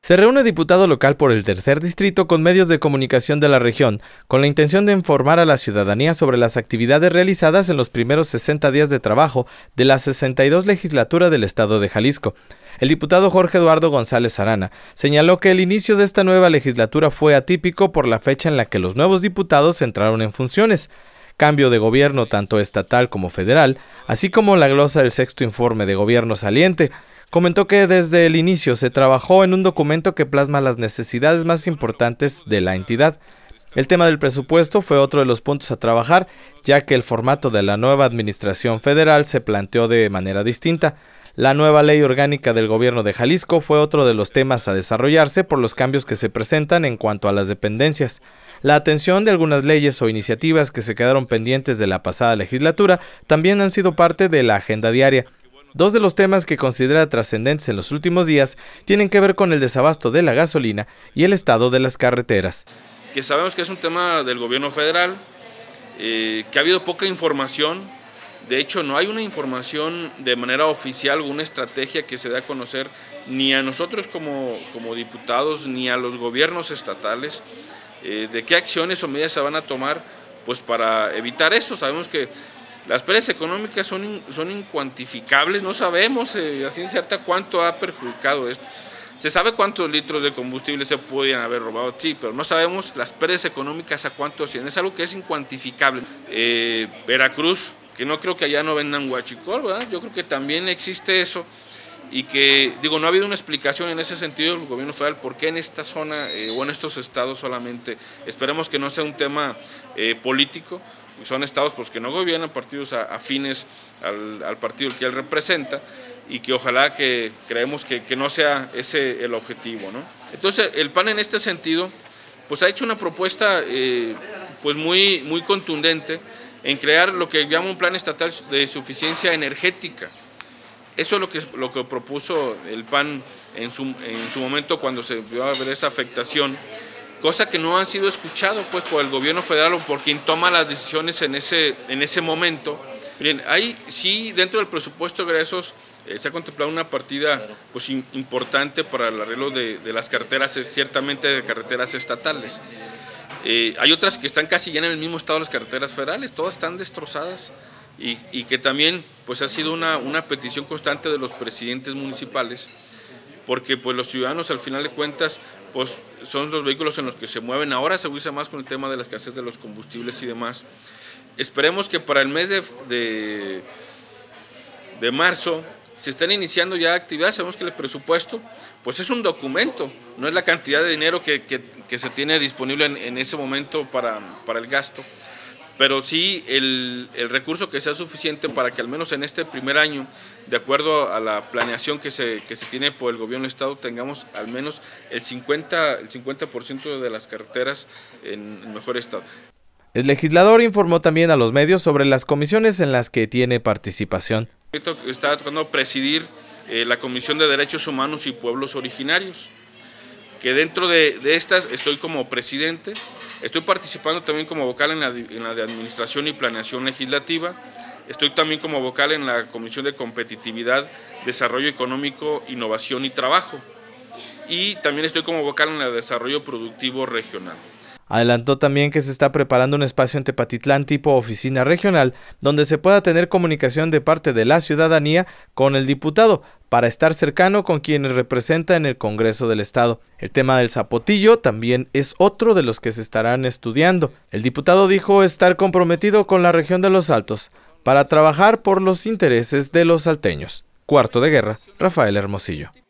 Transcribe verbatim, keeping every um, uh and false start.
Se reúne diputado local por el tercer distrito con medios de comunicación de la región, con la intención de informar a la ciudadanía sobre las actividades realizadas en los primeros sesenta días de trabajo de la sesenta y dos legislatura del estado de Jalisco. El diputado Jorge Eduardo González Arana señaló que el inicio de esta nueva legislatura fue atípico por la fecha en la que los nuevos diputados entraron en funciones. Cambio de gobierno tanto estatal como federal, así como la glosa del sexto informe de gobierno saliente. Comentó que desde el inicio se trabajó en un documento que plasma las necesidades más importantes de la entidad. El tema del presupuesto fue otro de los puntos a trabajar, ya que el formato de la nueva administración federal se planteó de manera distinta. La nueva ley orgánica del gobierno de Jalisco fue otro de los temas a desarrollarse por los cambios que se presentan en cuanto a las dependencias. La atención de algunas leyes o iniciativas que se quedaron pendientes de la pasada legislatura también han sido parte de la agenda diaria. Dos de los temas que considera trascendentes en los últimos días tienen que ver con el desabasto de la gasolina y el estado de las carreteras. Que sabemos que es un tema del gobierno federal, eh, que ha habido poca información. De hecho, no hay una información de manera oficial o una estrategia que se dé a conocer ni a nosotros como, como diputados ni a los gobiernos estatales eh, de qué acciones o medidas se van a tomar pues, para evitar eso. Sabemos que las pérdidas económicas son, son incuantificables, no sabemos eh, a ciencia cierta cuánto ha perjudicado esto. Se sabe cuántos litros de combustible se podían haber robado, sí, pero no sabemos las pérdidas económicas a cuánto ascienden. Es algo que es incuantificable. Eh, Veracruz, que no creo que allá no vendan huachicol, ¿verdad? Yo creo que también existe eso y que, digo, no ha habido una explicación en ese sentido del gobierno federal por qué en esta zona eh, o en estos estados solamente. Esperemos que no sea un tema eh, político. Son estados pues, que no gobiernan, partidos afines al, al partido que él representa y que ojalá que creemos que, que no sea ese el objetivo, ¿no? Entonces el P A N en este sentido pues, ha hecho una propuesta eh, pues muy, muy contundente en crear lo que llama un plan estatal de suficiencia energética. Eso es lo que, lo que propuso el P A N en su, en su momento cuando se vio a ver esa afectación, cosa que no han sido escuchados pues, por el gobierno federal o por quien toma las decisiones en ese, en ese momento. Miren, hay sí dentro del presupuesto de egresos eh, se ha contemplado una partida pues, in, importante para el arreglo de, de las carreteras, ciertamente de carreteras estatales. Eh, hay otras que están casi ya en el mismo estado de las carreteras federales, todas están destrozadas y, y que también pues, ha sido una, una petición constante de los presidentes municipales, porque pues, los ciudadanos al final de cuentas pues, son los vehículos en los que se mueven. Ahora se usa más con el tema de la escasez de los combustibles y demás. Esperemos que para el mes de, de, de marzo se estén iniciando ya actividades. Sabemos que el presupuesto pues, es un documento, no es la cantidad de dinero que, que, que se tiene disponible en, en ese momento para, para el gasto, pero sí el, el recurso que sea suficiente para que al menos en este primer año, de acuerdo a la planeación que se, que se tiene por el gobierno del estado, tengamos al menos el cincuenta por ciento de las carreteras en, en mejor estado. El legislador informó también a los medios sobre las comisiones en las que tiene participación. Está tocando presidir eh, la Comisión de Derechos Humanos y Pueblos Originarios, que dentro de, de estas estoy como presidente. Estoy participando también como vocal en la, en la de Administración y Planeación Legislativa. Estoy también como vocal en la Comisión de Competitividad, Desarrollo Económico, Innovación y Trabajo. Y también estoy como vocal en la de Desarrollo Productivo Regional. Adelantó también que se está preparando un espacio en Tepatitlán tipo oficina regional, donde se pueda tener comunicación de parte de la ciudadanía con el diputado, para estar cercano con quienes representa en el Congreso del Estado. El tema del zapotillo también es otro de los que se estarán estudiando. El diputado dijo estar comprometido con la región de Los Altos para trabajar por los intereses de los salteños. Cuarto de Guerra, Rafael Hermosillo.